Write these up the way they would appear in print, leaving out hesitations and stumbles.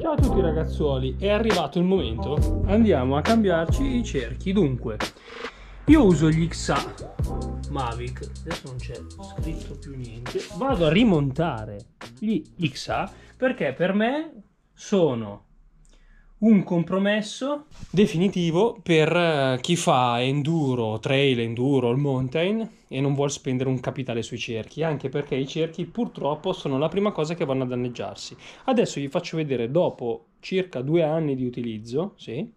Ciao a tutti ragazzuoli, è arrivato il momento, andiamo a cambiarci i cerchi. Dunque, io uso gli XA Mavic, adesso non c'è scritto più niente, vado a rimontare gli XA perché per me sono un compromesso definitivo per chi fa enduro, trail, enduro, il mountain e non vuole spendere un capitale sui cerchi, anche perché i cerchi purtroppo sono la prima cosa che vanno a danneggiarsi. Adesso vi faccio vedere dopo circa 2 anni di utilizzo, sì,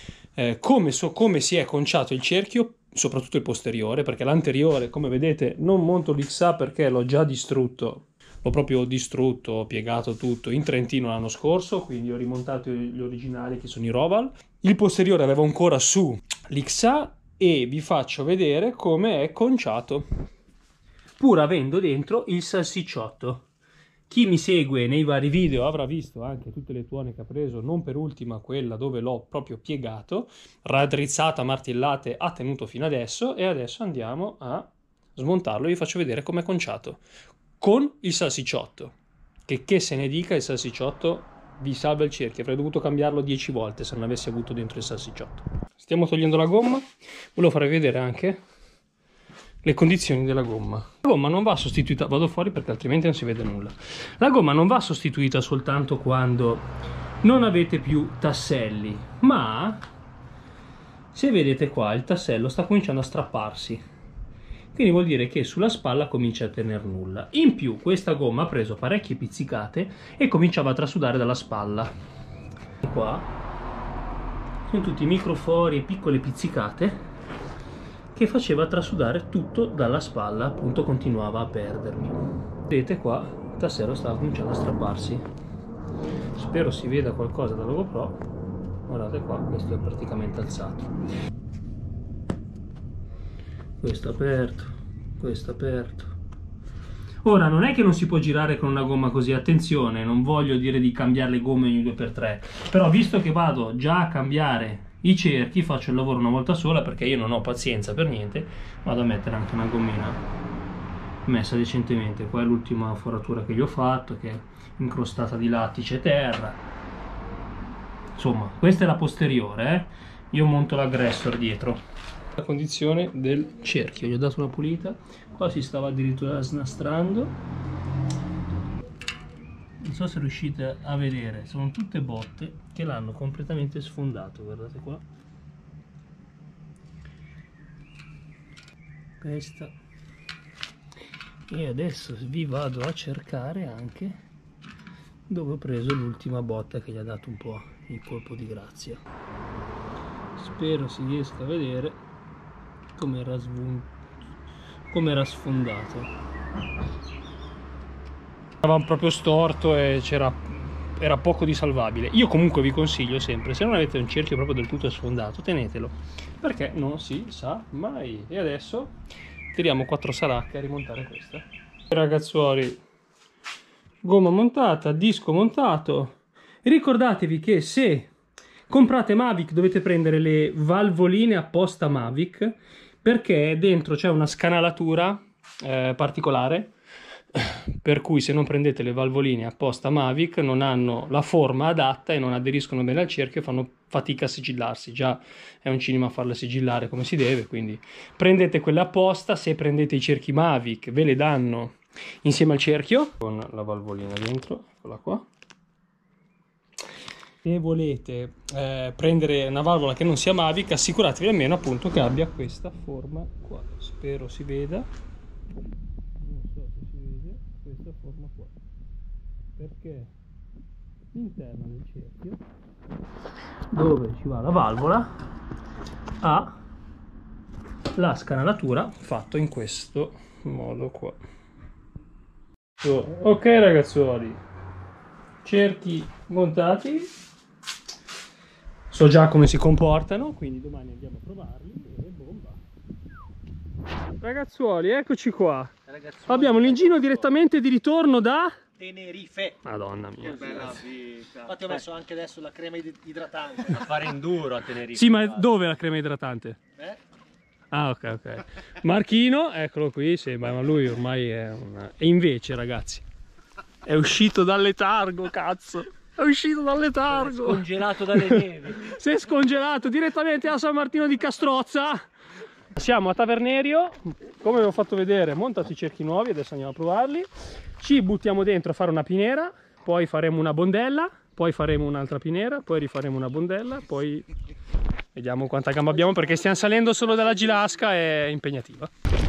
come si è conciato il cerchio, soprattutto il posteriore, perché l'anteriore, come vedete, non monto l'XA perché l'ho già distrutto. L'ho proprio distrutto, ho piegato tutto in Trentino l'anno scorso, quindi ho rimontato gli originali che sono i Roval. Il posteriore avevo ancora su l'XA e vi faccio vedere come è conciato, pur avendo dentro il salsicciotto. Chi mi segue nei vari video avrà visto anche tutte le tuone che ha preso, non per ultima quella dove l'ho proprio piegato, raddrizzata, martellate, ha tenuto fino adesso e adesso andiamo a smontarlo e vi faccio vedere come è conciato. Con il salsicciotto, che se ne dica, il salsicciotto vi salva il cerchio. Avrei dovuto cambiarlo 10 volte se non avessi avuto dentro il salsicciotto. Stiamo togliendo la gomma, volevo farvi vedere anche le condizioni della gomma. La gomma non va sostituita, vado fuori perché altrimenti non si vede nulla. La gomma non va sostituita soltanto quando non avete più tasselli, ma se vedete qua il tassello sta cominciando a strapparsi. Quindi vuol dire che sulla spalla comincia a tener nulla. In più questa gomma ha preso parecchie pizzicate e cominciava a trasudare dalla spalla. E qua sono tutti microfori e piccole pizzicate che faceva trasudare tutto dalla spalla, appunto continuava a perdermi. Vedete qua il tassello stava cominciando a strapparsi. Spero si veda qualcosa dalla GoPro. Guardate qua, questo è praticamente alzato. Questo aperto, questo aperto. Ora non è che non si può girare con una gomma così, attenzione, non voglio dire di cambiare le gomme ogni 2x3, però visto che vado già a cambiare i cerchi, faccio il lavoro una volta sola perché io non ho pazienza per niente, vado a mettere anche una gommina messa decentemente. Qua è l'ultima foratura che gli ho fatto, che è incrostata di lattice e terra. Insomma, questa è la posteriore, io monto l'aggressor dietro. La condizione del cerchio, gli ho dato una pulita, qua si stava addirittura snastrando, non so se riuscite a vedere, sono tutte botte che l'hanno completamente sfondato, guardate qua, questa, e adesso vi vado a cercare anche dove ho preso l'ultima botta che gli ha dato un po' il colpo di grazia. Spero si riesca a vedere come era sfondato. Stava proprio storto e era poco di salvabile. Io comunque vi consiglio sempre, se non avete un cerchio proprio del tutto sfondato, tenetelo, perché non si sa mai. E adesso tiriamo 4 saracche a rimontare questa. Ragazzuoli, gomma montata, disco montato. Ricordatevi che se comprate Mavic dovete prendere le valvoline apposta Mavic, perché dentro c'è una scanalatura particolare, per cui se non prendete le valvoline apposta Mavic non hanno la forma adatta e non aderiscono bene al cerchio e fanno fatica a sigillarsi. Già è un cinema farle sigillare come si deve, quindi prendete quelle apposta. Se prendete i cerchi Mavic ve le danno insieme al cerchio con la valvolina dentro, eccola qua. Se volete prendere una valvola che non sia Mavic, assicuratevi almeno appunto che abbia questa forma qua. Spero si veda, non so se si vede questa forma qua, perché l'interno del cerchio dove ci va la valvola ha la scanalatura fatto in questo modo qua. Ok ragazzuoli, cerchi montati, so già come si comportano, quindi domani andiamo a provarli e bomba. Ragazzuoli, eccoci qua. Ragazzuoli, abbiamo l'ingegno direttamente di ritorno da Tenerife. Madonna mia. Che bella vita. Infatti ho messo anche adesso la crema idratante. A fare enduro a Tenerife. Sì, ma dove la crema idratante? Ah, ok, ok. Marchino, eccolo qui, sì, ma lui ormai è una... E invece, ragazzi, è uscito dal letargo, cazzo. È uscito dal letargo. Congelato dalle nevi. Si è scongelato direttamente a San Martino di Castrozza. Siamo a Tavernerio, come vi ho fatto vedere, montati i cerchi nuovi, adesso andiamo a provarli. Ci buttiamo dentro a fare una pinera, poi faremo una bondella, poi faremo un'altra pinera, poi rifaremo una bondella, poi vediamo quanta gamba abbiamo, perché stiamo salendo solo dalla Gilasca, è impegnativa.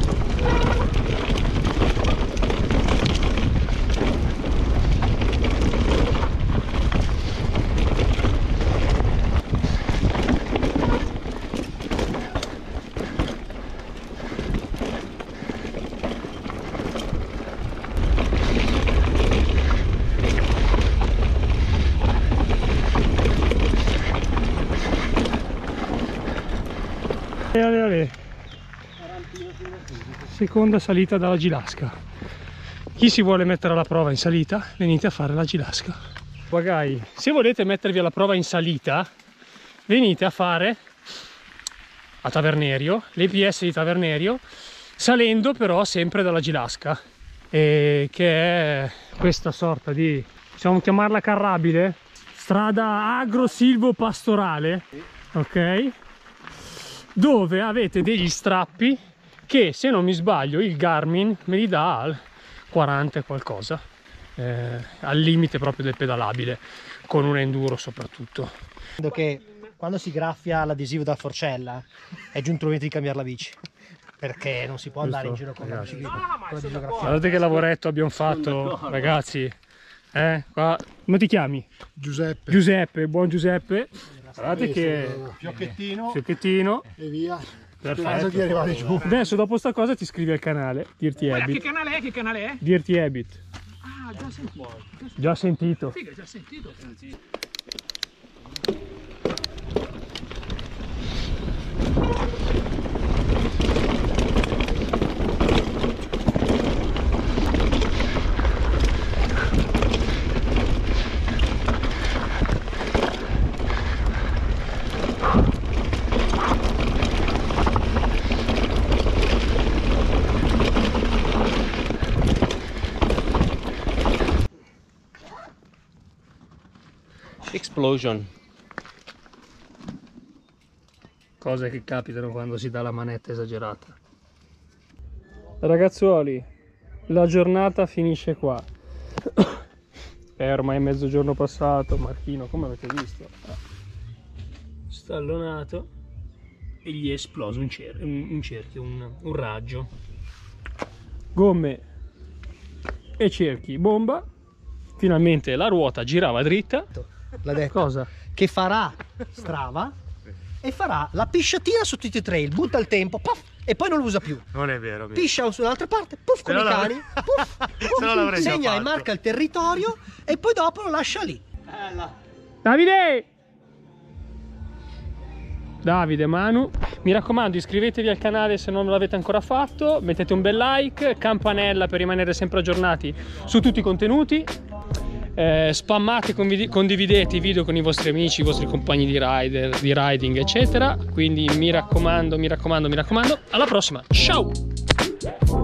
Seconda salita dalla Gilasca. Chi si vuole mettere alla prova in salita, venite a fare la Gilasca. Ragazzi, se volete mettervi alla prova in salita, venite a fare a Tavernerio, l'EPS di Tavernerio, salendo però sempre dalla Gilasca, che è questa sorta di, possiamo chiamarla carrabile, strada agro-silvo-pastorale, ok? Dove avete degli strappi che, se non mi sbaglio, il Garmin me li dà al 40 e qualcosa, al limite proprio del pedalabile, con un enduro soprattutto. Credo che quando si graffia l'adesivo da forcella è giunto il momento di cambiare la bici, perché non si può andare in giro con la bicicletta. Guardate che lavoretto abbiamo fatto, ragazzi. Qua, come ti chiami? Giuseppe. Giuseppe, buon Giuseppe. Guardate che fiocchettino e via. Perfetto. Di arrivare giù. Adesso dopo sta cosa ti iscrivi al canale Dirty Habit. Che canale è? Che canale è? Dirty Habit. Ah, già sentito. Già sentito. Figa, già sentito. Explosion. Cose che capitano quando si dà la manetta esagerata. Ragazzuoli, la giornata finisce qua. È ormai mezzogiorno passato, Marchino, come avete visto, stallonato e gli è esploso un cerchio, un raggio. Gomme e cerchi, bomba. Finalmente la ruota girava dritta. L'ha detto. Cosa? Che farà Strava e farà la pisciatina su tutti i trail, butta il tempo, puff, e poi non lo usa più. Non è vero. Piscia su un'altra parte, puff, con i cani, puff, puff, segna e marca il territorio e poi dopo lo lascia lì. Davide! Davide, Manu, mi raccomando, iscrivetevi al canale se non l'avete ancora fatto, mettete un bel like, campanella per rimanere sempre aggiornati su tutti i contenuti. Spammate, condividete i video con i vostri amici, i vostri compagni di riding eccetera. Quindi mi raccomando, alla prossima, ciao!